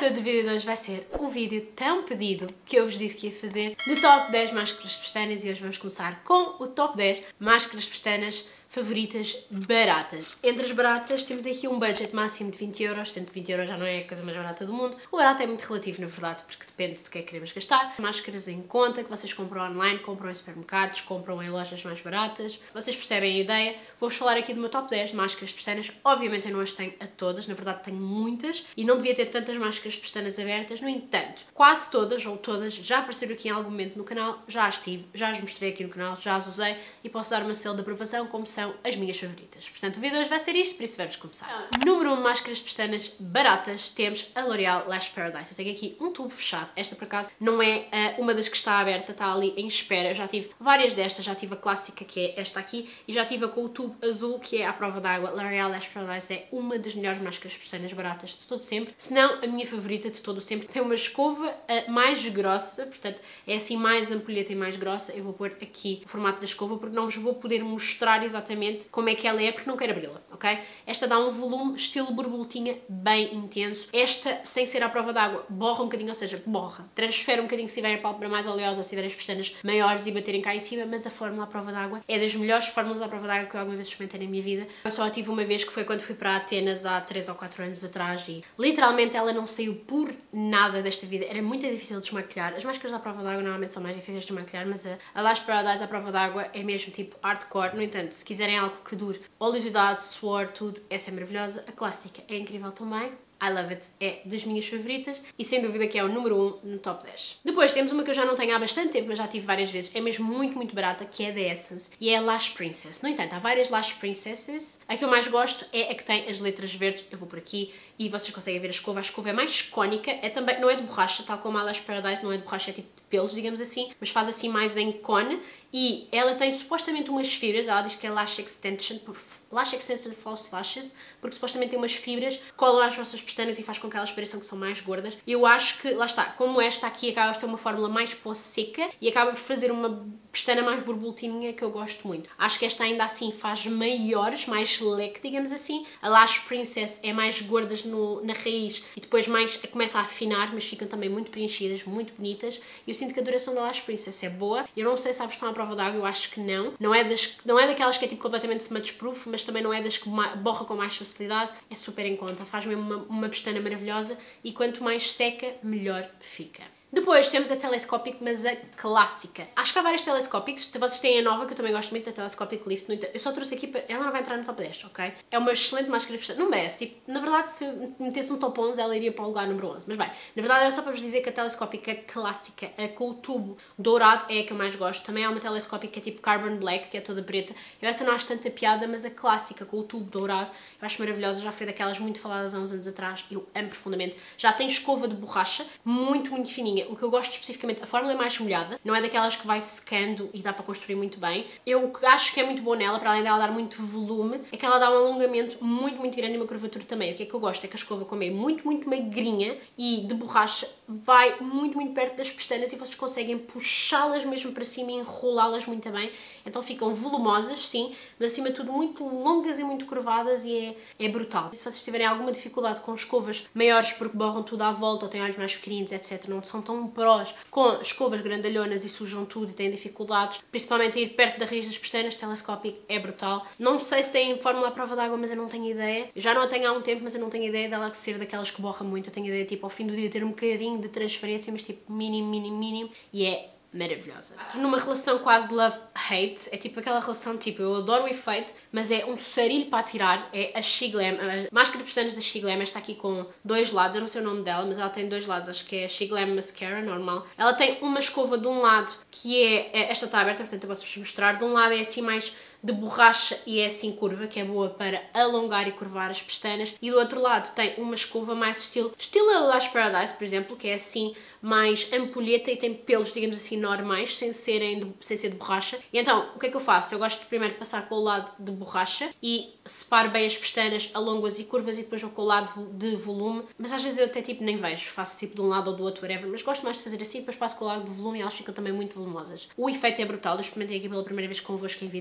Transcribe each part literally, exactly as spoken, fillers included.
todo, o vídeo de hoje vai ser o vídeo tão pedido que eu vos disse que ia fazer do top dez máscaras de pestanas, e hoje vamos começar com o top dez máscaras de pestanas favoritas baratas. Entre as baratas temos aqui um budget máximo de vinte euros, sendo que vinte euros já não é a coisa mais barata do mundo. O barato é muito relativo, na verdade, porque depende do que é que queremos gastar. Máscaras em conta, que vocês compram online, compram em supermercados, compram em lojas mais baratas. Vocês percebem a ideia. Vou-vos falar aqui do meu top dez de máscaras de pestanas. Obviamente eu não as tenho a todas, na verdade tenho muitas, e não devia ter tantas máscaras de pestanas abertas. No entanto, quase todas, ou todas, já apareceram aqui em algum momento no canal, já as tive, já as mostrei aqui no canal, já as usei, e posso dar uma selo de aprovação como são as minhas favoritas. Portanto, o vídeo de hoje vai ser isto, por isso vamos começar. Número um de máscaras de pestanas baratas, temos a L'Oréal Lash Paradise. Eu tenho aqui um tubo fechado. Esta, por acaso, não é uh, uma das que está aberta, está ali em espera. Eu já tive várias destas, já tive a clássica, que é esta aqui, e já tive a com o tubo azul, que é à prova d'água. L'Oréal Lash Paradise é uma das melhores máscaras de pestanas baratas de todo sempre, se não a minha favorita de todo sempre. Tem uma escova uh, mais grossa, portanto, é assim mais ampulheta e mais grossa. Eu vou pôr aqui o formato da escova, porque não vos vou poder mostrar exatamente como é que ela é, porque não quero abri-la, ok? Esta dá um volume estilo borboletinha bem intenso. Esta, sem ser à prova d'água, borra um bocadinho, ou seja, borra. Transfere um bocadinho se tiverem a pálpebra mais oleosa, se tiverem as pestanas maiores e baterem cá em cima, mas a fórmula à prova d'água é das melhores fórmulas à prova d'água que eu alguma vez experimentei na minha vida. Eu só a tive uma vez, que foi quando fui para Atenas há três ou quatro anos atrás, e literalmente ela não saiu por nada desta vida. Era muito difícil de desmaquilhar. As máscaras à prova d'água normalmente são mais difíceis de desmaquilhar, mas a, a Lash Paradise à prova d'água é mesmo tipo hardcore. No entanto, se quiserem algo que dure, oleosidade, suor, tudo, essa é maravilhosa. A clássica é incrível também. I love it, é das minhas favoritas e sem dúvida que é o número um no top dez. Depois temos uma que eu já não tenho há bastante tempo, mas já tive várias vezes, é mesmo muito, muito barata, que é da Essence, e é a Lash Princess. No entanto, há várias Lash Princesses. A que eu mais gosto é a que tem as letras verdes. Eu vou por aqui e vocês conseguem ver a escova. A escova é mais cônica, é também, não é de borracha, tal como a Lash Paradise não é de borracha, é tipo de pelos, digamos assim, mas faz assim mais em cone, e ela tem supostamente umas fibras. Ela diz que é Lash Extension, por Lash Extension False Lashes, porque supostamente tem umas fibras que colam às vossas pestanas e faz com que elas pareçam que são mais gordas. Eu acho que, lá está, como esta aqui acaba por ser uma fórmula mais pó seca e acaba por fazer uma pestana mais borboletinha, que eu gosto muito. Acho que esta ainda assim faz maiores, mais leque, digamos assim. A Lash Princess é mais gordas no, na raiz e depois mais começa a afinar, mas ficam também muito preenchidas, muito bonitas. E eu sinto que a duração da Lash Princess é boa. Eu não sei se a versão à prova d'água, eu acho que não. Não é, das, não é daquelas que é tipo completamente smudge-proof, mas também não é das que borra com mais facilidade. É super em conta, faz mesmo uma, uma pestana maravilhosa, e quanto mais seca, melhor fica. Depois temos a Telescopic, mas a clássica. Acho que há várias Telescopics. Vocês têm a nova, que eu também gosto muito, da Telescopic Lift. Eu só trouxe aqui para... Ela não vai entrar no top dez, ok? É uma excelente máscara de pestanas. Não merece. Tipo, na verdade, se metesse um top onze, ela iria para o lugar número onze. Mas bem, na verdade era só para vos dizer que a Telescopic, a clássica, a com o tubo dourado, é a que eu mais gosto. Também há uma Telescopic que é tipo Carbon Black, que é toda preta. Eu essa não acho tanta piada, mas a clássica com o tubo dourado eu acho maravilhosa. Já foi daquelas muito faladas há uns anos atrás. Eu amo profundamente. Já tem escova de borracha, muito, muito fininha. O que eu gosto especificamente, a fórmula é mais molhada, não é daquelas que vai secando e dá para construir muito bem. Eu o que acho que é muito bom nela, para além dela dar muito volume, é que ela dá um alongamento muito, muito grande e uma curvatura também. O que é que eu gosto? É que a escova, como é muito, muito magrinha e de borracha, vai muito, muito perto das pestanas e vocês conseguem puxá-las mesmo para cima e enrolá-las muito bem. Então ficam volumosas, sim, mas acima de tudo muito longas e muito curvadas, e é, é brutal. Se vocês tiverem alguma dificuldade com escovas maiores porque borram tudo à volta ou têm olhos mais pequeninos, etcétera, não são tão prós com escovas grandalhonas e sujam tudo e têm dificuldades, principalmente a ir perto da raiz das pestanas, Telescopic é brutal. Não sei se tem fórmula à prova d'água, mas eu não tenho ideia. Eu já não a tenho há um tempo, mas eu não tenho ideia dela ser daquelas que borra muito. Eu tenho ideia, tipo, ao fim do dia ter um bocadinho de transferência, mas tipo, mínimo, mínimo, mínimo, e é maravilhosa. Numa relação quase love-hate, é tipo aquela relação tipo, eu adoro o efeito, mas é um sarilho para tirar. É a SheGlam, a máscara de pestanas da SheGlam. Esta aqui com dois lados, eu não sei o nome dela, mas ela tem dois lados, acho que é a SheGlam Mascara, normal. Ela tem uma escova de um lado, que é, esta está aberta, portanto eu posso-vos mostrar. De um lado é assim mais de borracha e é assim curva, que é boa para alongar e curvar as pestanas, e do outro lado tem uma escova mais estilo, estilo a Lash Paradise, por exemplo, que é assim mais ampulheta e tem pelos, digamos assim, normais, sem, serem de, sem ser de borracha. E então, o que é que eu faço? Eu gosto de primeiro passar com o lado de borracha e separo bem as pestanas, alongo-as e curvas, e depois vou com o lado de volume, mas às vezes eu até tipo nem vejo, faço tipo de um lado ou do outro, whatever, mas gosto mais de fazer assim, depois passo com o lado de volume e elas ficam também muito volumosas. O efeito é brutal, eu experimentei aqui pela primeira vez convosco em vídeo, até vou pôr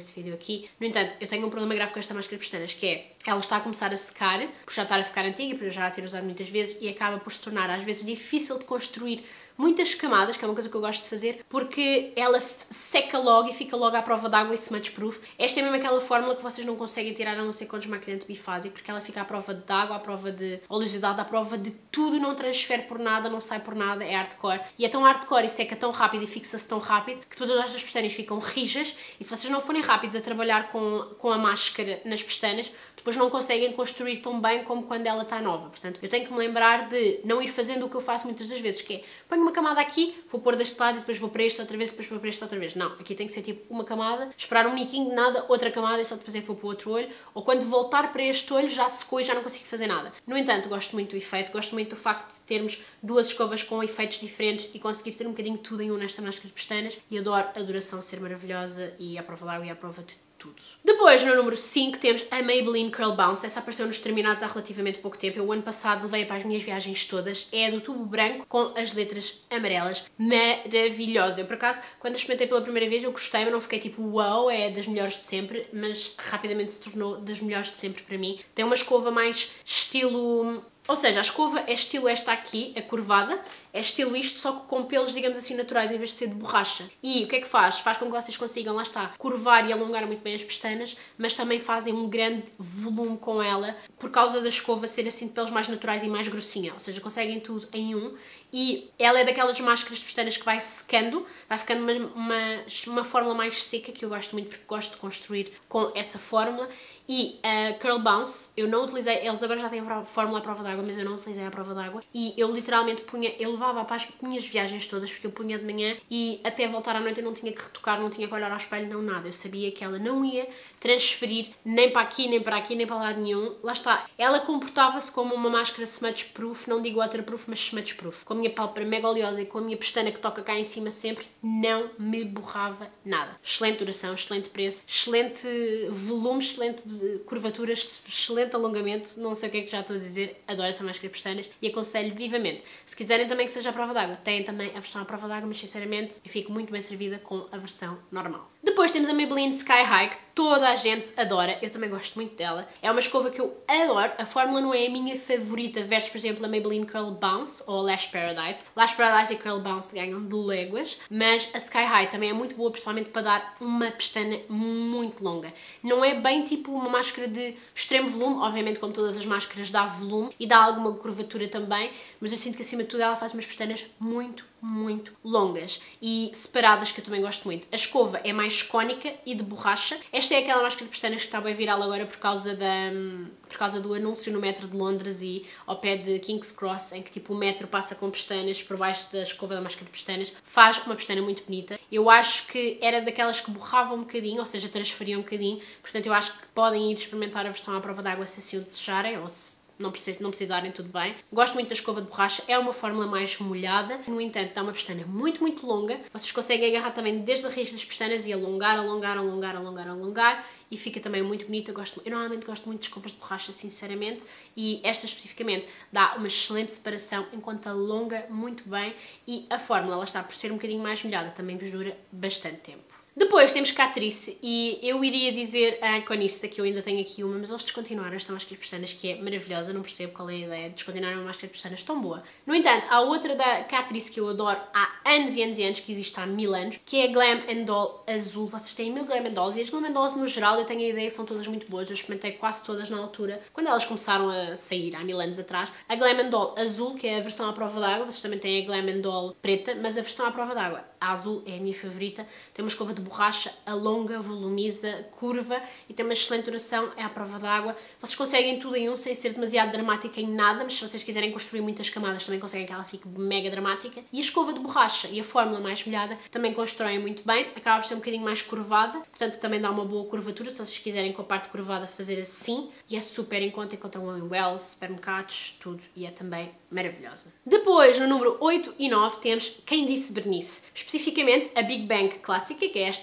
esse vídeo aqui. No entanto, eu tenho um problema grave com esta máscara de pestanas, que é, ela está a começar a secar, por já estar a ficar antiga, por eu já a ter usado muitas vezes, e acaba por se tornar às vezes difícil de construir muitas camadas, que é uma coisa que eu gosto de fazer, porque ela seca logo e fica logo à prova d'água e smudge-proof. Esta é mesmo aquela fórmula que vocês não conseguem tirar a não ser com desmaquilhante bifásico, porque ela fica à prova de água, à prova de oleosidade, à prova de tudo, não transfere por nada, não sai por nada, é hardcore. E é tão hardcore e seca tão rápido e fixa-se tão rápido que todas estas pestanas ficam rijas, e se vocês não forem rápidos a trabalhar com, com a máscara nas pestanas, depois não conseguem construir tão bem como quando ela está nova. Portanto, eu tenho que me lembrar de não ir fazendo o que eu faço muitas das vezes, que é, ponho uma camada aqui, vou pôr deste lado e depois vou para este outra vez e depois vou para este outra vez. Não, aqui tem que ser tipo uma camada, esperar um niquinho de nada, outra camada e só depois é que vou para o outro olho, ou quando voltar para este olho já secou e já não consigo fazer nada. No entanto, gosto muito do efeito, gosto muito do facto de termos duas escovas com efeitos diferentes e conseguir ter um bocadinho tudo em um nesta máscara de pestanas, e adoro a duração ser maravilhosa e à prova d'água e à prova de tudo. Depois, no número cinco, temos a Maybelline Curl Bounce. Essa apareceu nos terminados há relativamente pouco tempo. Eu, o ano passado, levei para as minhas viagens todas. É do tubo branco com as letras amarelas. Maravilhosa. Eu, por acaso, quando a experimentei pela primeira vez, eu gostei, mas não fiquei tipo, uau, é das melhores de sempre, mas rapidamente se tornou das melhores de sempre para mim. Tem uma escova mais estilo... Ou seja, a escova é estilo esta aqui, a curvada, é estilo isto, só que com pelos, digamos assim, naturais, em vez de ser de borracha. E o que é que faz? Faz com que vocês consigam, lá está, curvar e alongar muito bem as pestanas, mas também fazem um grande volume com ela, por causa da escova ser assim de pelos mais naturais e mais grossinha. Ou seja, conseguem tudo em um. E ela é daquelas máscaras de pestanas que vai secando, vai ficando uma, uma, uma fórmula mais seca, que eu gosto muito porque gosto de construir com essa fórmula. E a Curl Bounce, eu não utilizei, eles agora já têm a fórmula à prova d'água, mas eu não utilizei à prova d'água. E eu literalmente punha, eu levava para as minhas viagens todas, porque eu punha de manhã e até voltar à noite eu não tinha que retocar, não tinha que olhar ao espelho, não nada. Eu sabia que ela não ia transferir nem para aqui, nem para aqui, nem para lado nenhum. Lá está, ela comportava-se como uma máscara smudge-proof, não digo waterproof, mas smudge-proof. Com a minha pálpebra mega oleosa e com a minha pestana que toca cá em cima sempre, não me borrava nada. Excelente duração, excelente preço, excelente volume, excelente curvaturas, excelente alongamento, não sei o que é que já estou a dizer, adoro essa máscara de pestanas e aconselho vivamente. Se quiserem também que seja à prova d'água, têm também a versão à prova d'água, mas sinceramente eu fico muito bem servida com a versão normal. Depois temos a Maybelline Sky High, que toda a gente adora, eu também gosto muito dela. É uma escova que eu adoro, a fórmula não é a minha favorita versus, por exemplo, a Maybelline Curl Bounce ou a Lash Paradise. Lash Paradise e Curl Bounce ganham de léguas, mas a Sky High também é muito boa, principalmente para dar uma pestana muito longa. Não é bem tipo uma máscara de extremo volume, obviamente como todas as máscaras dá volume e dá alguma curvatura também, mas eu sinto que acima de tudo ela faz umas pestanas muito, muito longas e separadas, que eu também gosto muito. A escova é mais cônica e de borracha. Esta é aquela máscara de pestanas que está bem viral agora por causa, da, por causa do anúncio no metro de Londres e ao pé de King's Cross, em que tipo o metro passa com pestanas por baixo da escova da máscara de pestanas. Faz uma pestana muito bonita. Eu acho que era daquelas que borravam um bocadinho, ou seja, transferiam um bocadinho, portanto eu acho que podem ir experimentar a versão à prova d'água se assim o desejarem, ou se não precisarem, tudo bem. Gosto muito da escova de borracha, é uma fórmula mais molhada, no entanto dá uma pestana muito, muito longa. Vocês conseguem agarrar também desde a raiz das pestanas e alongar, alongar, alongar, alongar, alongar e fica também muito bonita. Eu, gosto, eu normalmente gosto muito de escovas de borracha, sinceramente, e esta especificamente dá uma excelente separação enquanto alonga muito bem e a fórmula, ela está por ser um bocadinho mais molhada, também vos dura bastante tempo. Depois temos Catrice e eu iria dizer a Iconista, que eu ainda tenho aqui uma, mas eles descontinuaram esta máscara de pestanas que é maravilhosa, não percebo qual é a ideia de descontinuar uma máscara de pestanas tão boa. No entanto, há outra da Catrice que eu adoro há anos e anos e anos, que existe há mil anos, que é a Glam and Doll Azul. Vocês têm mil Glam and Dolls e as Glam and Dolls no geral eu tenho a ideia que são todas muito boas, eu experimentei quase todas na altura, quando elas começaram a sair há mil anos atrás. A Glam and Doll Azul, que é a versão à prova d'água, vocês também têm a Glam and Doll preta, mas a versão à prova d'água, a azul, é a minha favorita, tem uma escova de borracha, alonga, volumiza, curva e tem uma excelente duração, é à prova d'água. Vocês conseguem tudo em um sem ser demasiado dramática em nada, mas se vocês quiserem construir muitas camadas também conseguem que ela fique mega dramática. E a escova de borracha e a fórmula mais molhada também constroem muito bem, acaba por ser um bocadinho mais curvada, portanto também dá uma boa curvatura, se vocês quiserem com a parte curvada fazer assim, e é super em conta, encontram em Wells, supermercados, tudo, e é também maravilhosa. Depois, no número oito e nove, temos Quem Disse Bernice, especificamente a Big Bang clássica, que é esta,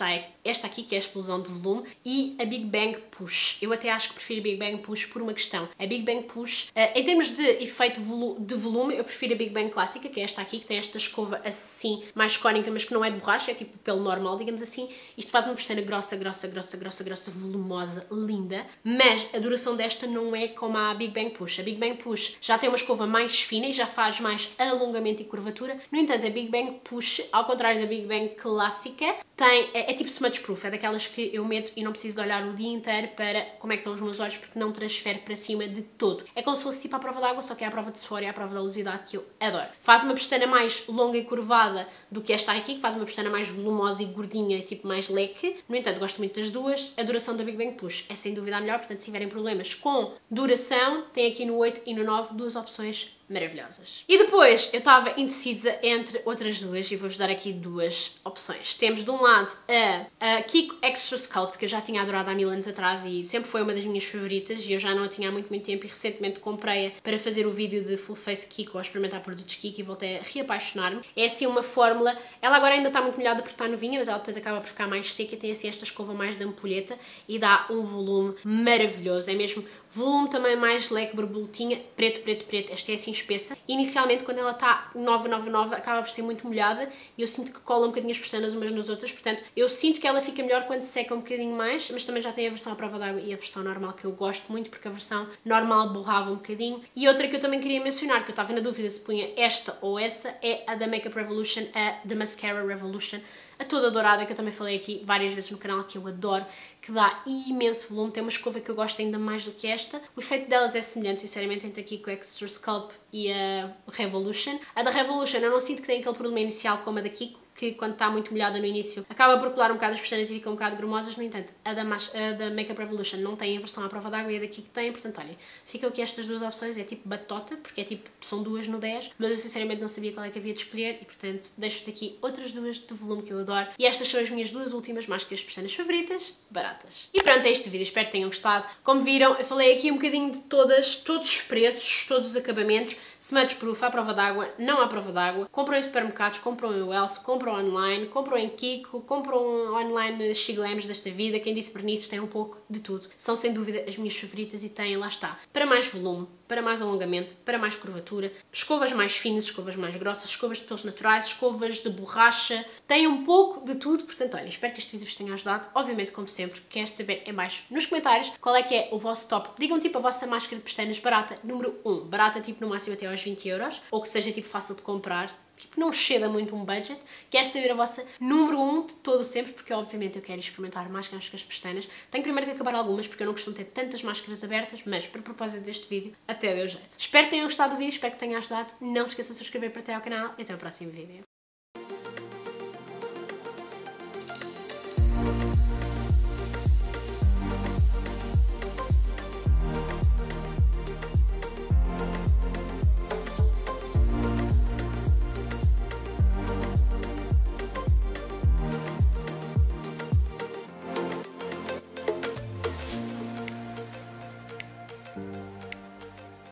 esta aqui, que é a explosão de volume, e a Big Bang Push. Eu até acho que prefiro a Big Bang Push por uma questão. A Big Bang Push, uh, em termos de efeito de volume, eu prefiro a Big Bang clássica, que é esta aqui, que tem esta escova assim, mais cónica, mas que não é de borracha, é tipo pelo normal, digamos assim. Isto faz uma pestana grossa, grossa, grossa, grossa, grossa, volumosa, linda, mas a duração desta não é como a Big Bang Push. A Big Bang Push já tem uma escova mais fina e já faz mais alongamento e curvatura. No entanto, a Big Bang Push, ao contrário da Big Bang clássica, tem, é, é tipo smudge proof, é daquelas que eu meto e não preciso de olhar o dia inteiro para como é que estão os meus olhos, porque não transfere para cima de todo. É como se fosse tipo à prova d'água, só que é à prova de suor e à prova da oleosidade, que eu adoro. Faz uma pestana mais longa e curvada do que esta aqui, que faz uma pestana mais volumosa e gordinha, tipo mais leque. No entanto, gosto muito das duas. A duração da Big Bang Push é sem dúvida a melhor, portanto, se tiverem problemas com duração, tem aqui no oito e no nove duas opções maravilhosas. E depois eu estava indecisa entre outras duas e vou-vos dar aqui duas opções. Temos de um lado a, a Kiko Extra Sculpt, que eu já tinha adorado há mil anos atrás e sempre foi uma das minhas favoritas e eu já não a tinha há muito, muito tempo e recentemente comprei-a para fazer o vídeo de Full Face Kiko ou experimentar produtos Kiko e voltei a reapaixonar-me. É assim uma fórmula, ela agora ainda está muito molhada porque está novinha, mas ela depois acaba por ficar mais seca e tem assim esta escova mais de ampulheta e dá um volume maravilhoso, é mesmo volume também mais leque, borboletinha, preto, preto, preto. Esta é assim espessa. Inicialmente, quando ela está nova, nova, nova, acaba por ser muito molhada e eu sinto que cola um bocadinho as pestanas umas nas outras. Portanto, eu sinto que ela fica melhor quando seca um bocadinho mais, mas também já tem a versão à prova d'água e a versão normal, que eu gosto muito, porque a versão normal borrava um bocadinho. E outra que eu também queria mencionar, que eu estava na dúvida se punha esta ou essa, é a da Makeup Revolution, a da Mascara Revolution. A toda dourada, que eu também falei aqui várias vezes no canal, que eu adoro, que dá imenso volume, tem uma escova que eu gosto ainda mais do que esta. O efeito delas é semelhante, sinceramente, entre aqui com a Extra Sculpt e a Revolution. A da Revolution eu não sinto que tem aquele problema inicial como a da Kiko, que quando está muito molhada no início acaba por colar um bocado as pestanas e ficam um bocado grumosas. No entanto, a da, a da Makeup Revolution não tem a versão à prova d'água e a daqui que tem, portanto, olhem, ficam aqui estas duas opções, é tipo batota, porque é tipo, são duas no dez, mas eu sinceramente não sabia qual é que havia de escolher e, portanto, deixo-vos aqui outras duas de volume que eu adoro. E estas são as minhas duas últimas máscaras de pestanas favoritas, baratas. E pronto, é este vídeo, espero que tenham gostado. Como viram, eu falei aqui um bocadinho de todas, todos os preços, todos os acabamentos, smudge proof, à prova d'água, não à prova d'água, compram em supermercados, compram em Wells, compram online, compram em Kiko, compram online Xiglems desta vida, quem disse vernices tem um pouco de tudo. São sem dúvida as minhas favoritas e têm, lá está, para mais volume, para mais alongamento, para mais curvatura, escovas mais finas, escovas mais grossas, escovas de pelos naturais, escovas de borracha, têm um pouco de tudo, portanto, olha, espero que este vídeo vos tenha ajudado. Obviamente, como sempre, quero saber em baixo nos comentários qual é que é o vosso top. Digam tipo a vossa máscara de pestanas barata, número um, barata tipo no máximo até aos vinte euros, ou que seja tipo fácil de comprar, tipo não exceda muito um budget. Quero saber a vossa número um de todo sempre, porque obviamente eu quero experimentar máscaras com as pestanas. Tenho primeiro que acabar algumas, porque eu não costumo ter tantas máscaras abertas, mas para propósito deste vídeo, até deu jeito. Espero que tenham gostado do vídeo, espero que tenha ajudado. Não se esqueçam de se inscrever para até ao canal e até o próximo vídeo.